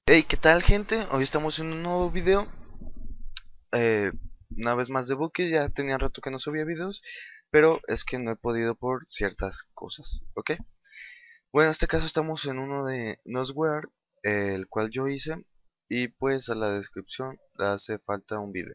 Hey, ¿qué tal, gente? Hoy estamos en un nuevo video. eh, una vez más de Buki. Ya tenía rato que no subía videos, pero es que no he podido por ciertas cosas, ¿ok? Bueno, en este caso estamos en uno de Nosware, el cual yo hice, y pues a la descripción le hace falta un video.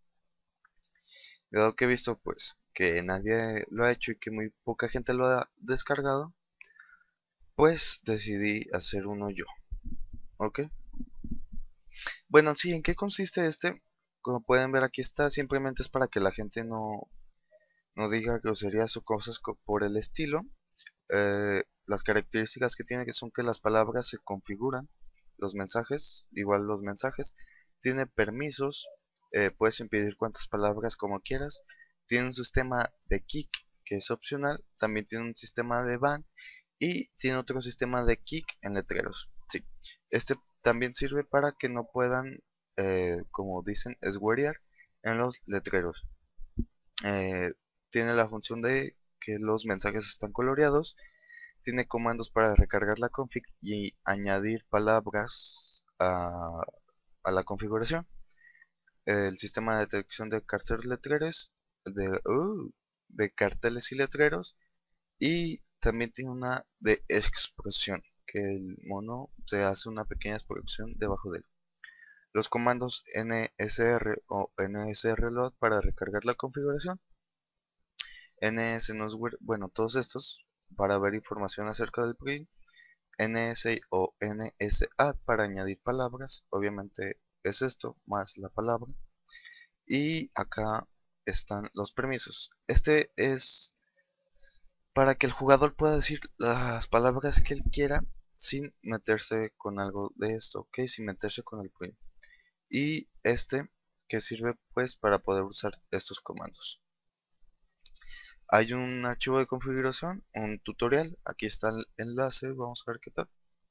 Dado que he visto pues que nadie lo ha hecho y que muy poca gente lo ha descargado, pues decidí hacer uno yo, ¿ok? Bueno, sí, ¿en qué consiste este? Como pueden ver, aquí está, simplemente es para que la gente no diga groserías o cosas por el estilo. Las características que tiene que son que las palabras se configuran, los mensajes, igual los mensajes, tiene permisos, puedes impedir cuantas palabras como quieras, tiene un sistema de kick que es opcional, también tiene un sistema de ban y tiene otro sistema de kick en letreros. Sí, este también sirve para que no puedan, como dicen, swearear en los letreros. Eh, Tiene la función de que los mensajes están coloreados. Tiene comandos para recargar la config y añadir palabras a la configuración. El sistema de detección de carteles letreros, de carteles y letreros. Y también tiene una de explosión, que el mono se hace una pequeña explosión debajo de él. Los comandos nsr o nsrload para recargar la configuración. NSNosware, bueno, todos estos para ver información acerca del plugin. NS o NSAdd para añadir palabras, obviamente es esto más la palabra. Y acá están los permisos. Este es para que el jugador pueda decir las palabras que él quiera sin meterse con algo de esto, ok, sin meterse con el plugin. Y este que sirve pues para poder usar estos comandos. Hay un archivo de configuración, un tutorial, aquí está el enlace, vamos a ver qué tal.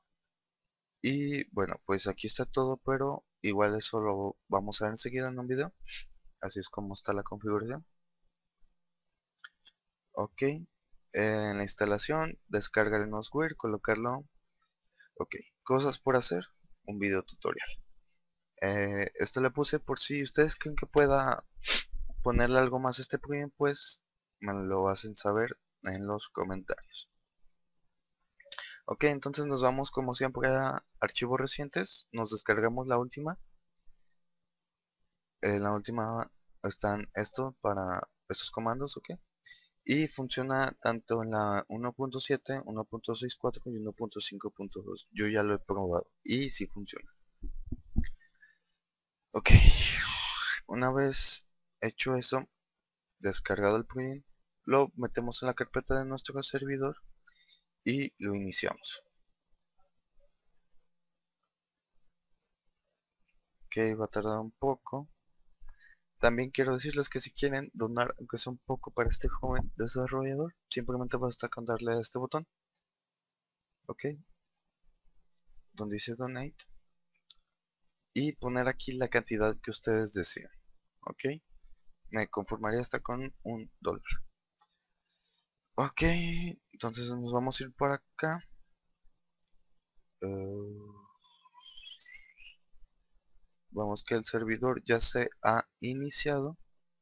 Y bueno, pues aquí está todo, pero igual eso lo vamos a ver enseguida en un video. Así es como está la configuración. Ok, en la instalación, descargar el Nosware, colocarlo. Ok, cosas por hacer, un video tutorial. Esto le puse por si ustedes creen que pueda ponerle algo más a este plugin, pues me lo hacen saber en los comentarios. Ok, entonces nos vamos como siempre a archivos recientes, nos descargamos la última. En la última están esto para estos comandos, ok. Y funciona tanto en la 1.7, 1.64 y 1.5.2. Yo ya lo he probado y sí funciona. Ok, una vez hecho eso, descargado el plugin, lo metemos en la carpeta de nuestro servidor y lo iniciamos. Ok, va a tardar un poco. También quiero decirles que si quieren donar, aunque sea un poco para este joven desarrollador, simplemente basta con darle a este botón, ok, donde dice donate, y poner aquí la cantidad que ustedes deseen, ok. Me conformaría hasta con $1. Ok, entonces nos vamos a ir por acá. Eh, Vamos que el servidor ya se ha iniciado.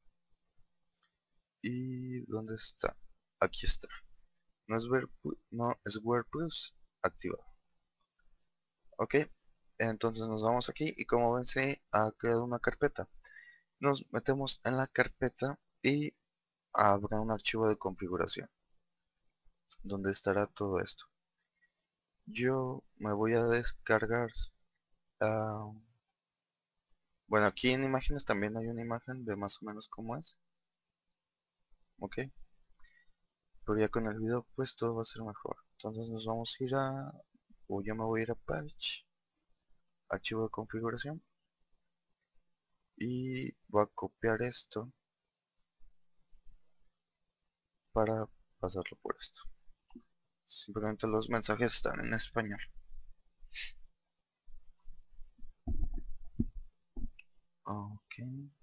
¿Y dónde está? Aquí está. No es WordPress activado. Ok, entonces nos vamos aquí y como ven se ha creado una carpeta. Nos metemos en la carpeta y habrá un archivo de configuración donde estará todo esto. Yo me voy a descargar. ah, bueno, aquí en imágenes también hay una imagen de más o menos cómo es. Ok, pero ya con el video pues todo va a ser mejor. Entonces nos vamos a ir a, o yo me voy a ir a Patch, archivo de configuración, y voy a copiar esto para pasarlo por esto. Simplemente los mensajes están en español. Ok,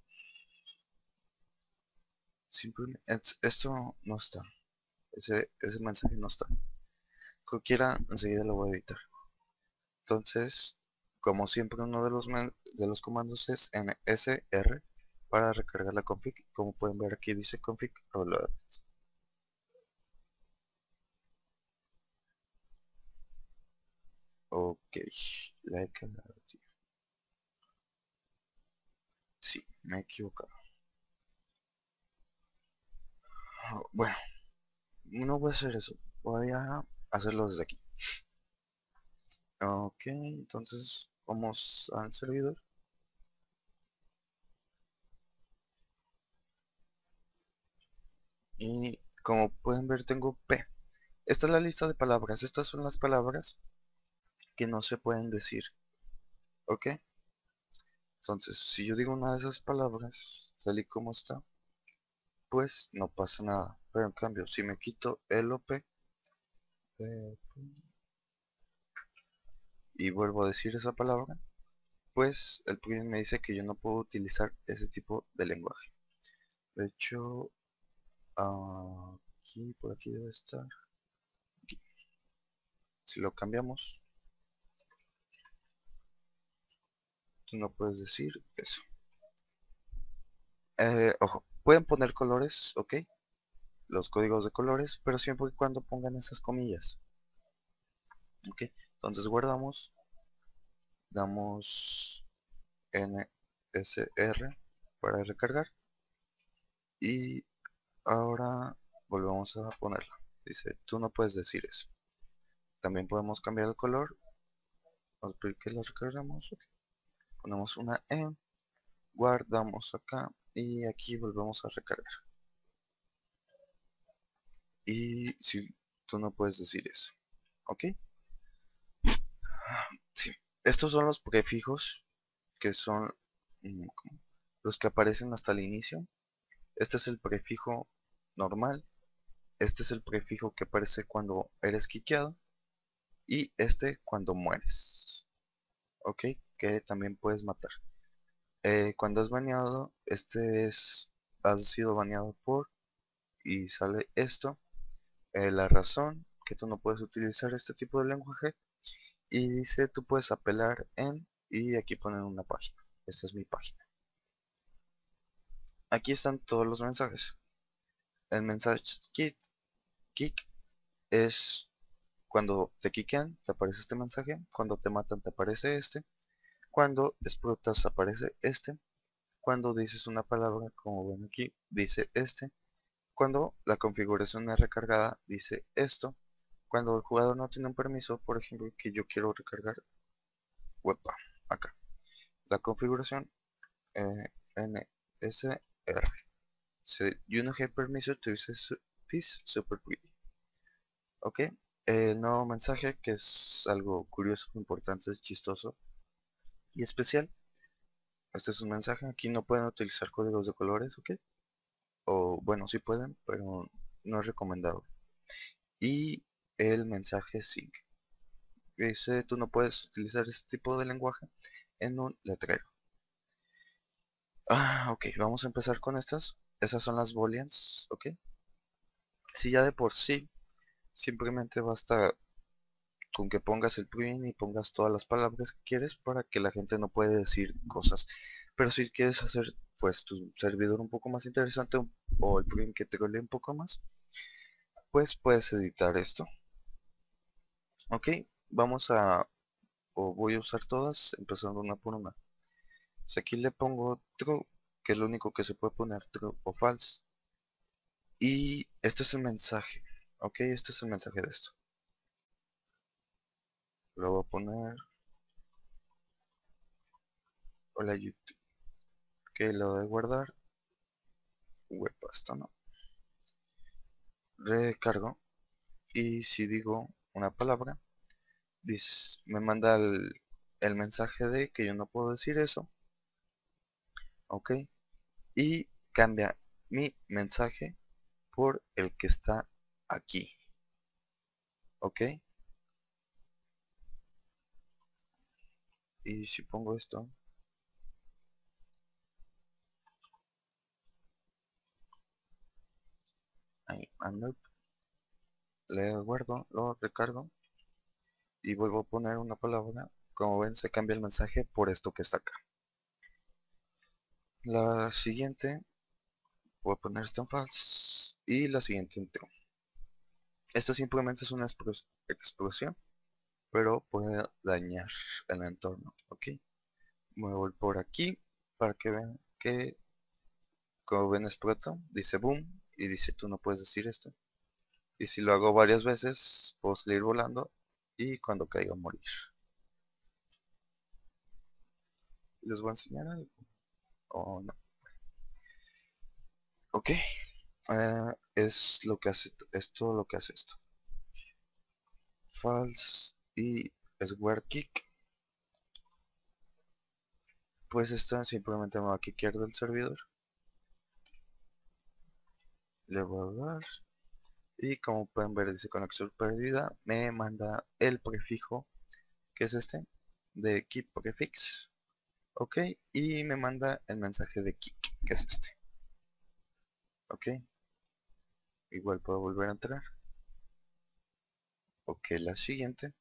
simplemente esto no está. Ese mensaje no está. Cualquiera enseguida lo voy a editar. Entonces, Como siempre, uno de los comandos es nsr para recargar la config. Como pueden ver aquí dice config reload. Ok, like, sí, me he equivocado. Bueno, no voy a hacer eso, voy a hacerlo desde aquí. Ok, entonces vamos al servidor. Y como pueden ver tengo P. Esta es la lista de palabras. Estas son las palabras que no se pueden decir. ¿Ok? Entonces, si yo digo una de esas palabras, tal y como está, pues no pasa nada. Pero en cambio, si me quito el OP y vuelvo a decir esa palabra, pues el plugin me dice que yo no puedo utilizar ese tipo de lenguaje. De hecho, aquí, por aquí debe estar. Aquí. Si lo cambiamos, tú no puedes decir eso. Ojo, pueden poner colores, ok, los códigos de colores, pero siempre y cuando pongan esas comillas. Ok, entonces guardamos, damos nsr para recargar y ahora volvemos a ponerla. Dice, tú no puedes decir eso. También podemos cambiar el color. Vamos a pedir que la recargamos. Okay. Ponemos una E, guardamos acá y aquí volvemos a recargar. Y si tú no puedes decir eso. Ok. Sí. Estos son los prefijos que son los que aparecen hasta el inicio. Este es el prefijo normal. Este es el prefijo que aparece cuando eres quiqueado. Y este cuando mueres. Ok, que también puedes matar. Cuando es baneado, has sido baneado por, y sale esto. La razón que tú no puedes utilizar este tipo de lenguaje. Y dice, tú puedes apelar en, y aquí ponen una página. Esta es mi página. Aquí están todos los mensajes. El mensaje kick es cuando te quiquean, te aparece este mensaje. Cuando te matan, te aparece este. Cuando explotas, aparece este. Cuando dices una palabra, como ven aquí, dice este. Cuando la configuración es recargada, dice esto. Cuando el jugador no tiene un permiso, por ejemplo, que yo quiero recargar webpa, acá. La configuración NSR. So you don't have permission to use this super query. Ok, el nuevo mensaje, que es algo curioso, importante, es chistoso y especial. Este es un mensaje, aquí no pueden utilizar códigos de colores, ok. O bueno, sí pueden, pero no es recomendado. Y el mensaje sync. Dice, tú no puedes utilizar este tipo de lenguaje en un letrero. Ok, vamos a empezar con estas. Esas son las booleans, ok. Si ya de por sí, simplemente basta con que pongas el plugin y pongas todas las palabras que quieres para que la gente no puede decir cosas. Pero si quieres hacer pues tu servidor un poco más interesante o el plugin que te trole un poco más, pues puedes editar esto. Ok, vamos a, o voy a usar todas, empezando una por una. Si aquí le pongo true, que es lo único que se puede poner, true o false. Y este es el mensaje. Ok, este es el mensaje de esto. Lo voy a poner, hola YouTube. Ok, lo voy a guardar. Webpasta, ¿no? Recargo. Y si digo una palabra, me manda el mensaje de que yo no puedo decir eso. Ok. Y cambia mi mensaje por el que está aquí. Ok. Y si pongo esto, ahí, ando, le guardo, lo recargo y vuelvo a poner una palabra Como ven, se cambia el mensaje por esto que está acá. La siguiente, voy a poner esto en false y la siguiente en true. Esta simplemente es una explosión, pero puede dañar el entorno. Ok, me voy por aquí para que vean que, como ven, explota, dice boom y dice tú no puedes decir esto. Y si lo hago varias veces, puedo salir volando y cuando caiga morir. Les voy a enseñar algo o no. Ok, es lo que hace esto, lo que hace esto. False y square kick. Pues esto simplemente me va a kickear del servidor. Le voy a dar. Y como pueden ver dice conexión perdida. Me manda el prefijo, que es este, de keep prefix. Ok, y me manda el mensaje de kick, que es este. Ok, igual puedo volver a entrar. Ok, la siguiente,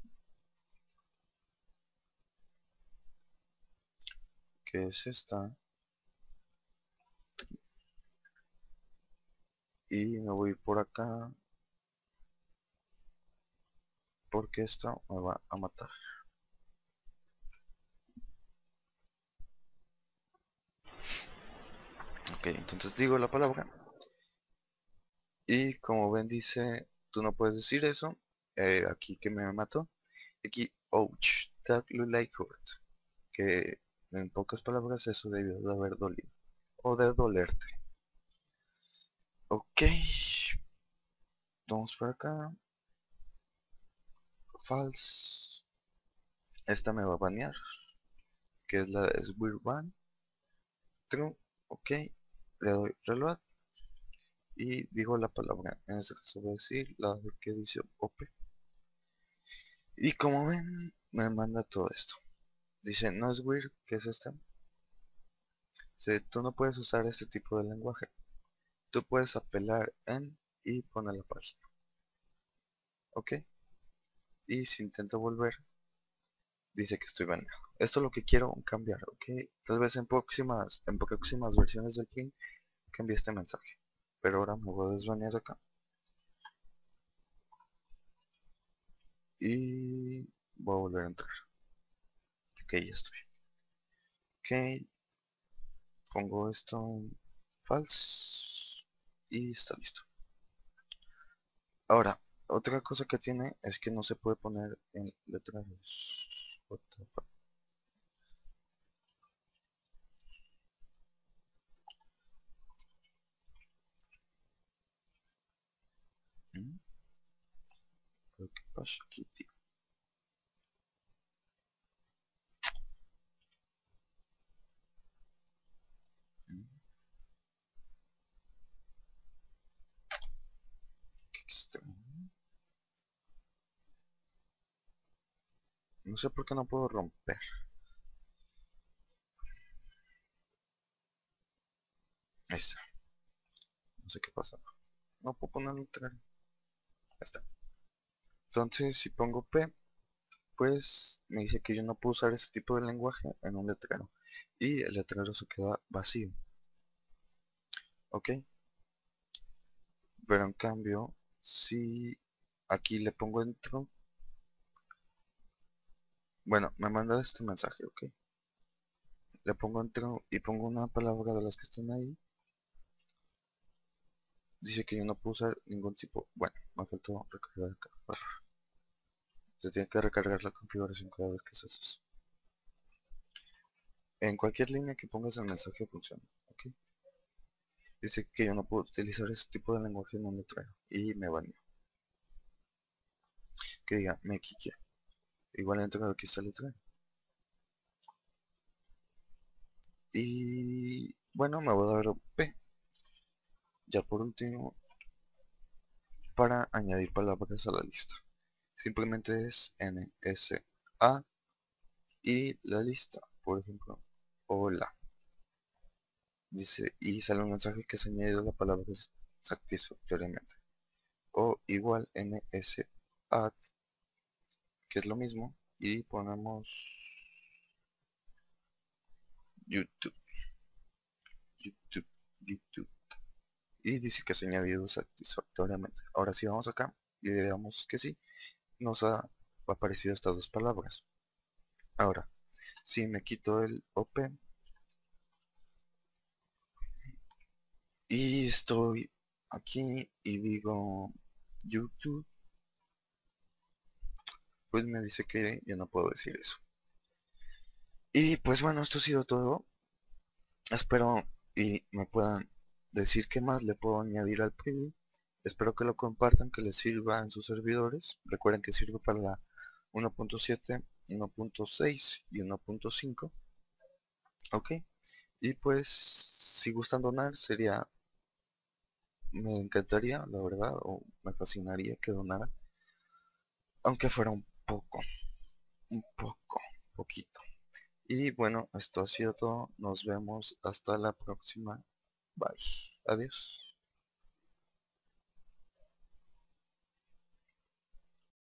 que es esta. Y me voy por acá porque esto me va a matar. Ok, entonces digo la palabra. Y como ven dice, tú no puedes decir eso. Aquí que me mató. Aquí, ouch, that look like hurt. Que en pocas palabras eso debió de haber dolido. O de dolerte. Ok, vamos por acá. False. Esta me va a banear. Que es la de Swear Ban. True. Ok, le doy reload. Y digo la palabra. En este caso voy a decir la de que dice OP. Y como ven, me manda todo esto. Dice, no es weird, ¿qué es esta? Dice, tú no puedes usar este tipo de lenguaje. Tú puedes apelar en y poner la página. ¿Ok? Y si intento volver, dice que estoy baneado. Esto es lo que quiero cambiar, ¿ok? Tal vez en próximas versiones del ping cambie este mensaje. Pero ahora me voy a desbanear acá. Y voy a volver a entrar. Ok, ya estoy. Ok, pongo esto en false. Y está listo. Ahora, otra cosa que tiene es que no se puede poner en letras. What the fuck? ¿Mm? ¿Pero qué pasa aquí, tío? ¿Mm? ¿Qué extraño? No sé por qué no puedo romper. Ahí está. No sé qué pasa. No puedo poner letra. Ahí está. Entonces, si pongo P, pues me dice que yo no puedo usar ese tipo de lenguaje en un letrero. Y el letrero se queda vacío. ¿Ok? Pero en cambio, si aquí le pongo dentro, bueno, me manda este mensaje, ¿ok? Le pongo dentro y pongo una palabra de las que están ahí. Dice que yo no puedo usar ningún tipo. Bueno, me faltó recargar acá. Se tiene que recargar la configuración cada vez que haces eso. En cualquier línea que pongas el mensaje funciona, ¿ok? Dice que yo no puedo utilizar ese tipo de lenguaje en un letrero y me baneó. Que diga, me quique. Igual entro aquí está el letrero. Y bueno, me voy a dar P. Ya por último, para añadir palabras a la lista. Simplemente es NSA y la lista, por ejemplo, hola. Dice, y sale un mensaje que se ha añadido la palabra satisfactoriamente. O igual NSAT, que es lo mismo, y ponemos YouTube, YouTube, YouTube. Y dice que se ha añadido satisfactoriamente. Ahora sí vamos acá y le damos que sí. Nos ha aparecido estas dos palabras. Ahora, si me quito el OP y estoy aquí y digo YouTube, pues me dice que yo no puedo decir eso. Y pues bueno, esto ha sido todo. Espero y me puedan decir qué más le puedo añadir al preview. Espero que lo compartan, que les sirva en sus servidores. Recuerden que sirve para la 1.7, 1.6 y 1.5. Ok. Y pues si gustan donar sería, me encantaría, la verdad, o me fascinaría que donara. Aunque fuera poquito. Y bueno, esto ha sido todo. Nos vemos hasta la próxima. Bye. Adiós.